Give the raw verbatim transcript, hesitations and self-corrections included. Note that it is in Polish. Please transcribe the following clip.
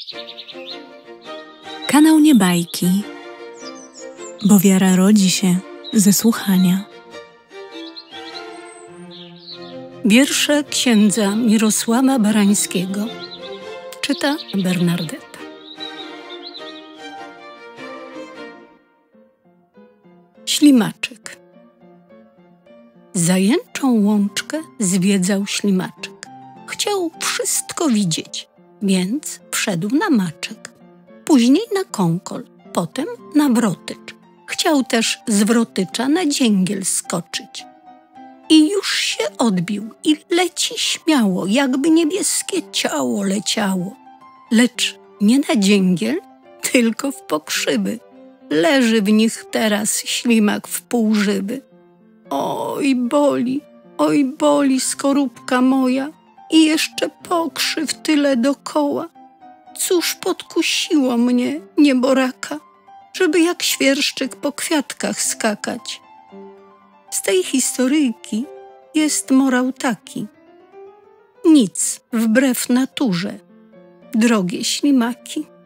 Kanał Nie bajki, bo wiara rodzi się ze słuchania. Wiersze księdza Mirosława Barańskiego czyta Bernardeta. Ślimaczek. Zajęczą łączkę zwiedzał ślimaczek. Chciał wszystko widzieć, więc wszedł na maczek. Później na kąkol, potem na wrotycz. Chciał też z wrotycza na dzięgiel skoczyć. I już się odbił i leci śmiało, jakby niebieskie ciało leciało. Lecz nie na dzięgiel, tylko w pokrzywy. Leży w nich teraz ślimak w pół żywy. Oj, boli, oj, boli skorupka moja i jeszcze pokrzyw tyle dokoła. Cóż podkusiło mnie, nieboraka, żeby jak świerszczyk po kwiatkach skakać. Z tej historyjki jest morał taki. Nic wbrew naturze, drogie ślimaki.